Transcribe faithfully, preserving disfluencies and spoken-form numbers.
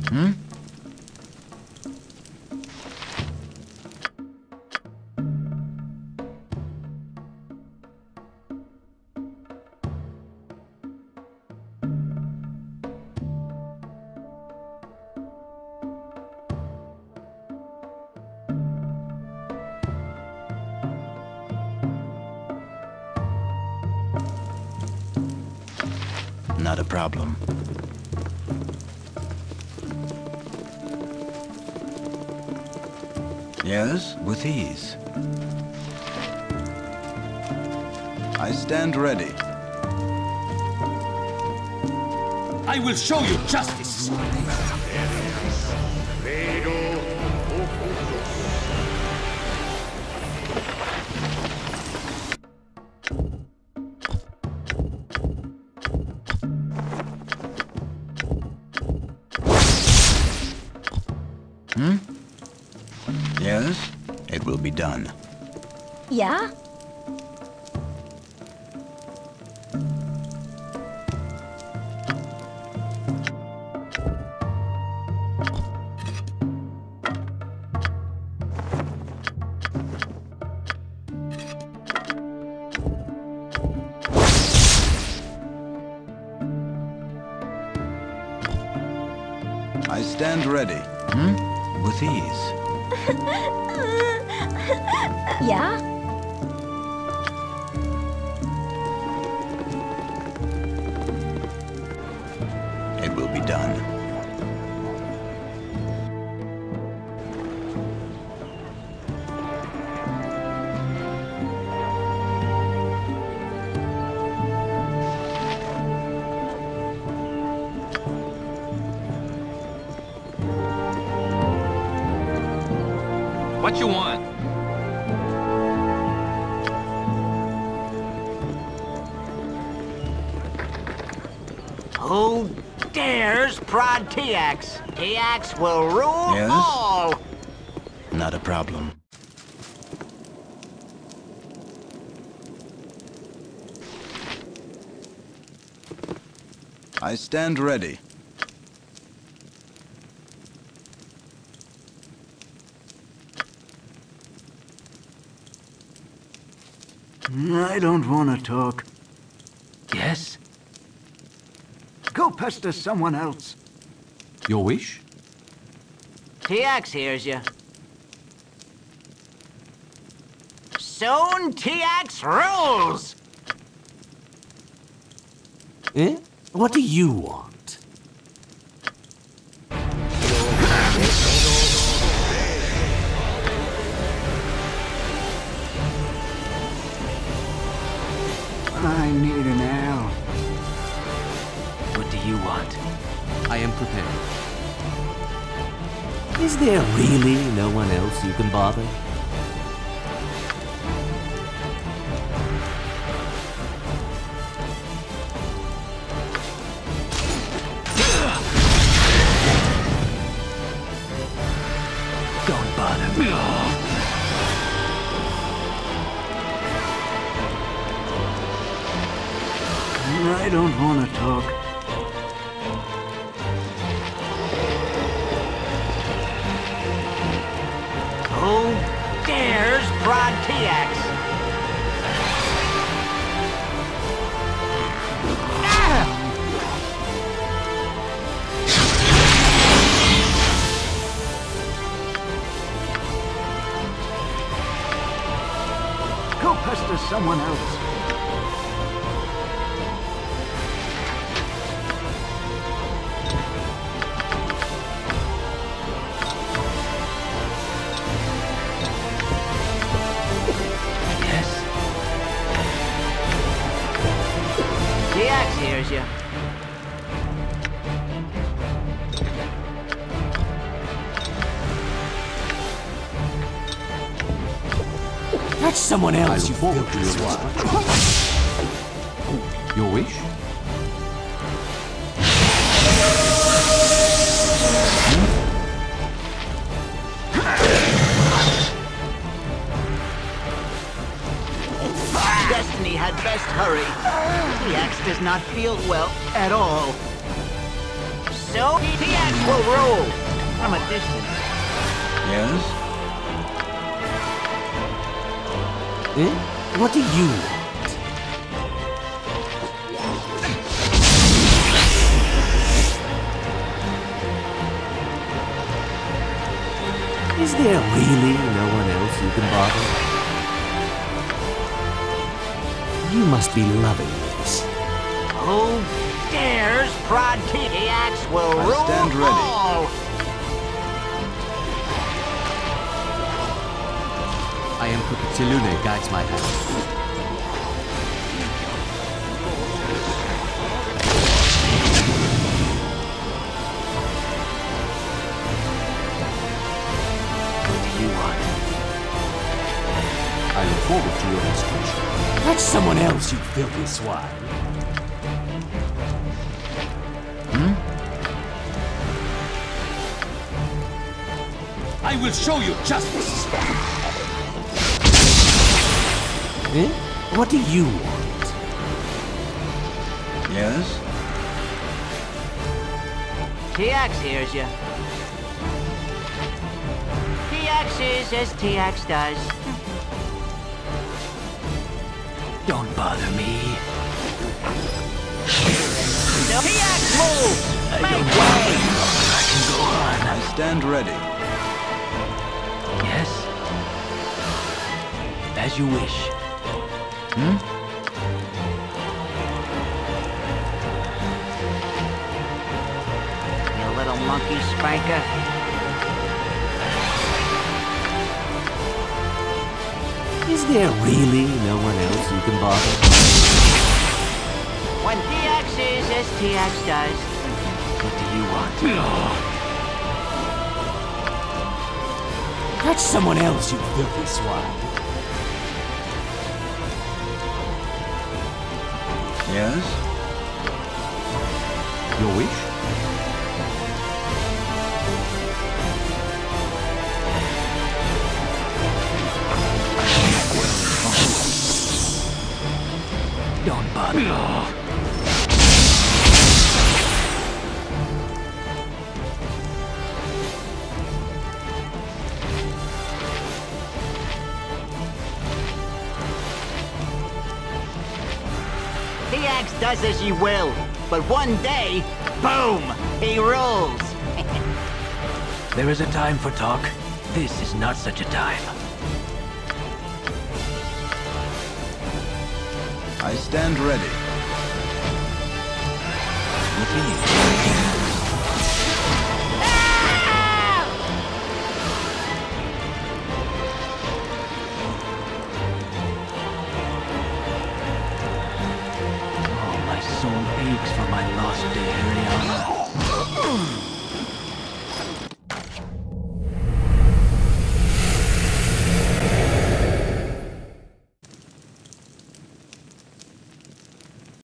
Hmm? Not a problem. Yes, with ease. I stand ready. I will show you justice! Hmm? Yes, it will be done. Yeah? I stand ready. Hmm? With ease. Yeah? It will be done. What you want? Who dares prod T X? T X will rule Yes? all! Not a problem. I stand ready. I don't want to talk. Yes? Go pester someone else. Your wish? T X hears you. Soon T X rules! Eh? What do you want? I need an L. What do you want? I am prepared. Is there really no one else you can bother? Don't bother me. I don't want to talk. Who dares prod T X? Ah! Go pester someone else. T X hears you. That's someone else, you fool. Your wish? Destiny had best hurry. T X does not feel well at all. so T X will rule from a distance. Yes? Eh? What do you want? Is there really no one else you can bother? You must be loving this. Who dares prod T X will I rule stand ready. all. I am crooked. Lune guides my hand. I look forward to your instruction. Catch someone else, you filthy swine. Hmm? I will show you justice. Eh? What do you want? Yes? T X hears you. T X is as T X does. Don't bother me. No. T X moves! Make way! I can go on. I stand ready. Yes? As you wish. Hmm? You little monkey spanker. Is there really no one else you can bother? When T X is as T X does. What do you want? Catch someone else, you filthy swine. Yes? Your wish? Don't bother. T X does as you will, but one day, boom, he rules. There is a time for talk. This is not such a time. I stand ready. With ease. Oh, my soul aches for my lost day, Ariana.